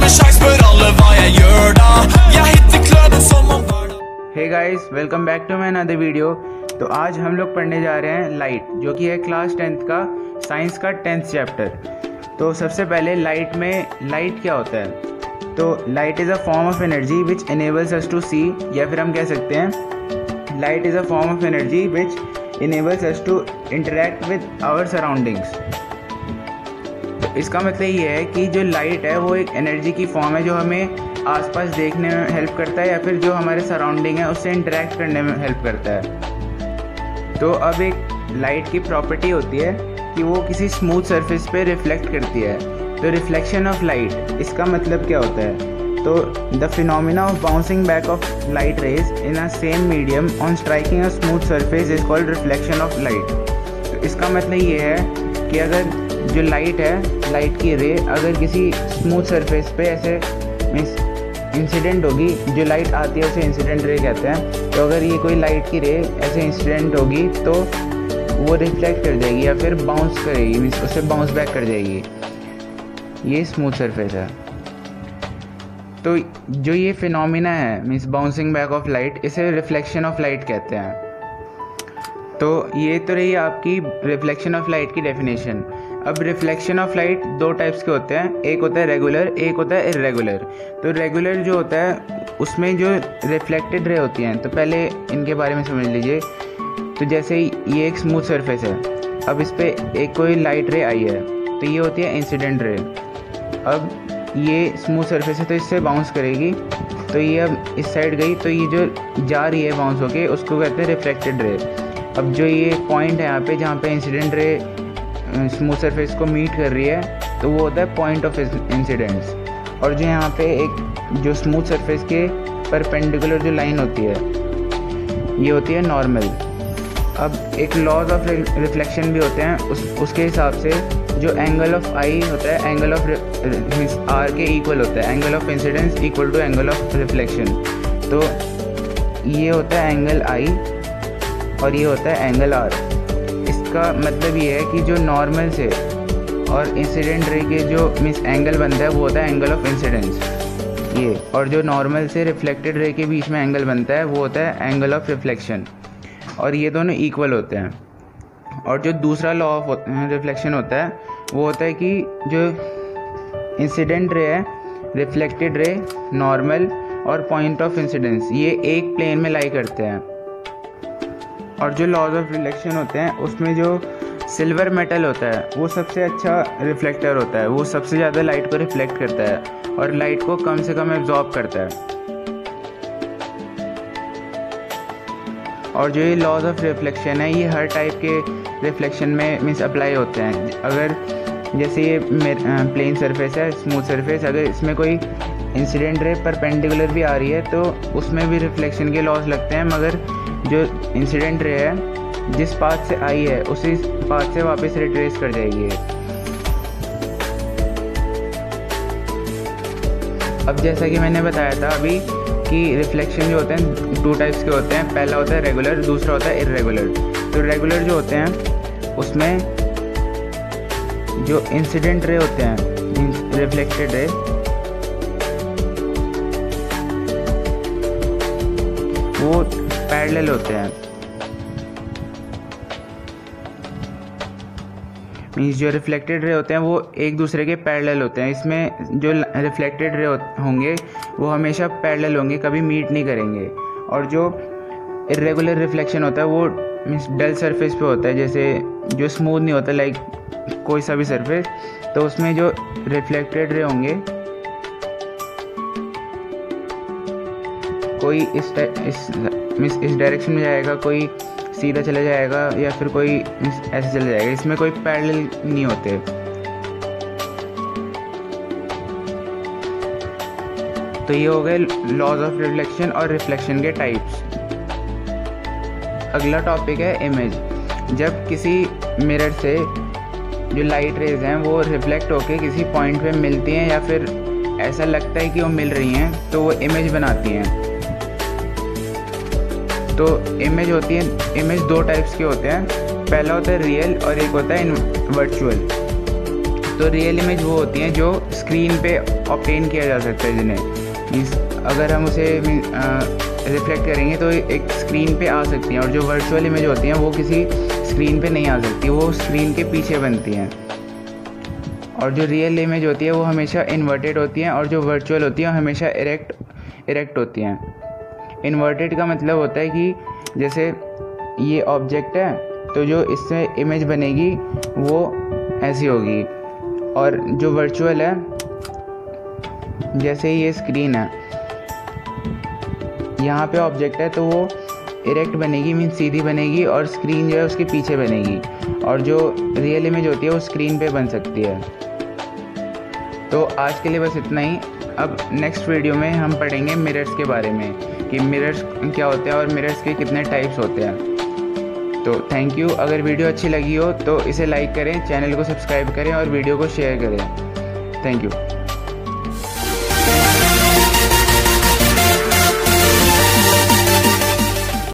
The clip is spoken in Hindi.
en sjans, spør alle hva jeg gjør da. Jeg hitter kløden som om hverdag. Hey guys, welcome back to my another video. तो आज हम लोग पढ़ने जा रहे हैं लाइट, जो कि है क्लास 10th का साइंस का 10th चैप्टर। तो सबसे पहले लाइट क्या होता है? तो light is a form of energy which enables us to see, या फिर हम कह सकते हैं light is a form of energy which enables us to interact with our surroundings. तो इसका मतलब ये है कि जो लाइट है वो एक एनर्जी की फॉर्म है जो हमें आसपास देखने में हेल्प करता है, या फिर जो हमारे सराउंडिंग है उससे इंटरेक्ट करने में हेल्प करता है। तो अब एक लाइट की प्रॉपर्टी होती है कि वो किसी स्मूथ सरफेस पे रिफ्लेक्ट करती है। तो रिफ्लेक्शन ऑफ लाइट, इसका मतलब क्या होता है? तो the phenomena of bouncing back of light rays in a same medium on striking a smooth surface is called reflection of light. तो इसका मतलब ये है कि अगर जो लाइट है, लाइट की रे अगर किसी स्मूथ सरफेस पे ऐसे मीन्स इंसिडेंट होगी, जो लाइट आती है उसे इंसिडेंट रे कहते हैं। तो अगर ये कोई लाइट की रे ऐसे इंसिडेंट होगी तो वो रिफ्लेक्ट कर जाएगी या फिर बाउंस करेगी, मीन्स उसे बाउंस बैक कर जाएगी। ये स्मूथ सरफेस है। तो जो ये फिनोमिना है means bouncing back of light, इसे रिफ्लेक्शन ऑफ लाइट कहते हैं। तो ये तो रही आपकी रिफ्लेक्शन ऑफ लाइट की डेफिनेशन। अब रिफ्लेक्शन ऑफ लाइट दो टाइप्स के होते हैं, एक होता है रेगुलर, एक होता है इर्रेगुलर। तो रेगुलर जो होता है उसमें जो रिफ्लेक्टेड रे होती हैं, तो पहले इनके बारे में समझ लीजिए। तो जैसे ये एक स्मूथ सरफेस है, अब इस पर एक कोई लाइट रे आई है तो ये होती है इंसिडेंट रे। अब ये स्मूथ सरफेस है तो इससे बाउंस करेगी, तो ये अब इस साइड गई तो ये जो जा रही है बाउंस होके उसको कहते हैं रिफ्लेक्टेड रे। अब जो ये पॉइंट है यहाँ पे जहाँ पे इंसिडेंट रे स्मूथ सरफेस को मीट कर रही है तो वो होता है पॉइंट ऑफ इंसिडेंस। और जो यहाँ पे एक जो स्मूथ सरफेस के परपेंडिकुलर जो लाइन होती है ये होती है नॉर्मल। अब एक लॉज ऑफ रिफ्लेक्शन भी होते हैं, उसके हिसाब से जो एंगल ऑफ आई होता है एंगल ऑफ आर के इक्वल होता है, angle of incidence equal to angle of reflection. तो ये होता है एंगल आई और ये होता है एंगल आर। इसका मतलब ये है कि जो नॉर्मल से और इंसिडेंट रे के जो मीन्स एंगल बनता है वो होता है एंगल ऑफ इंसिडेंस ये, और जो नॉर्मल से रिफ्लेक्टेड रे के बीच में एंगल बनता है वो होता है एंगल ऑफ रिफ्लेक्शन, और ये दोनों इक्वल होते हैं। और जो दूसरा लॉ ऑफ रिफ्लेक्शन होता है वो होता है कि जो इंसिडेंट रे है, रिफ्लेक्टेड रे, नॉर्मल और पॉइंट ऑफ इंसिडेंस ये एक प्लेन में लाई करते हैं। और जो लॉज ऑफ रिफ्लेक्शन होते हैं उसमें जो सिल्वर मेटल होता है वो सबसे अच्छा रिफ्लेक्टर होता है, वो सबसे ज़्यादा लाइट को रिफ्लेक्ट करता है और लाइट को कम से कम एब्जॉर्ब करता है। और जो ये लॉज ऑफ रिफ्लेक्शन है ये हर टाइप के रिफ्लेक्शन में मीन्स अप्लाई होते हैं। अगर जैसे ये प्लेन सरफेस है, स्मूथ सरफेस, अगर इसमें कोई इंसिडेंट रे परपेंडिकुलर भी आ रही है तो उसमें भी रिफ्लेक्शन के लॉज लगते हैं, मगर जो इंसिडेंट रे है जिस पाथ से आई है उसी पाथ से वापस रिट्रेस कर जाएगी। अब जैसा कि मैंने बताया था अभी कि रिफ्लेक्शन जो होते हैं दो टाइप्स के होते हैं, पहला होता है रेगुलर, दूसरा होता है इर्रेगुलर। तो रेगुलर जो होते हैं उसमें जो इंसिडेंट रे होते हैं रिफ्लेक्टेड रे वो पैरेलल होते हैं, मीन्स जो रिफ्लेक्टेड रे होते हैं वो एक दूसरे के पैरेलल होते हैं। इसमें जो रिफ्लेक्टेड रे होंगे वो हमेशा पैरेलल होंगे, कभी मीट नहीं करेंगे। और जो इर्रेगुलर रिफ्लेक्शन होता है वो मीन्स डल सरफेस पे होता है, जैसे जो स्मूथ नहीं होता लाइक कोई सा भी सरफेस, तो उसमें जो रिफ्लेक्टेड रे होंगे कोई इस डायरेक्शन में जाएगा, कोई सीधा चला जाएगा या फिर कोई ऐसे चला जाएगा, इसमें कोई पैरेलल नहीं होते। तो ये हो गए लॉज ऑफ रिफ्लेक्शन और रिफ्लेक्शन के टाइप्स। अगला टॉपिक है इमेज। जब किसी मिरर से जो लाइट रेज हैं वो रिफ्लेक्ट होके किसी पॉइंट पे मिलती हैं या फिर ऐसा लगता है कि वो मिल रही हैं तो वो इमेज बनाती हैं। तो इमेज होती है, इमेज दो टाइप्स के होते हैं, पहला होता है रियल और एक होता है वर्चुअल। तो रियल इमेज वो होती हैं जो स्क्रीन पे ऑब्टेन किया जा सकता है, जिन्हें मीन्स अगर हम उसे रिफ्लेक्ट करेंगे तो एक स्क्रीन पे आ सकती हैं। और जो वर्चुअल इमेज होती हैं वो किसी स्क्रीन पे नहीं आ सकती, वो स्क्रीन के पीछे बनती हैं। और जो रियल इमेज होती है वो हमेशा इन्वर्टेड होती हैं, और जो वर्चुअल होती हैं हमेशा इरेक्ट होती हैं। इन्वर्टेड का मतलब होता है कि जैसे ये ऑब्जेक्ट है तो जो इससे इमेज बनेगी वो ऐसी होगी, और जो वर्चुअल है जैसे ये स्क्रीन है, यहाँ पे ऑब्जेक्ट है तो वो इरेक्ट बनेगी, मीन सीधी बनेगी, और स्क्रीन जो है उसके पीछे बनेगी। और जो रियल इमेज होती है वो स्क्रीन पे बन सकती है। तो आज के लिए बस इतना ही। अब नेक्स्ट वीडियो में हम पढ़ेंगे मिरर्स के बारे में कि मिरर्स क्या होते हैं और मिरर्स के कितने टाइप्स होते हैं। तो थैंक यू। अगर वीडियो अच्छी लगी हो तो इसे लाइक करें, चैनल को सब्सक्राइब करें और वीडियो को शेयर करें। Thank you.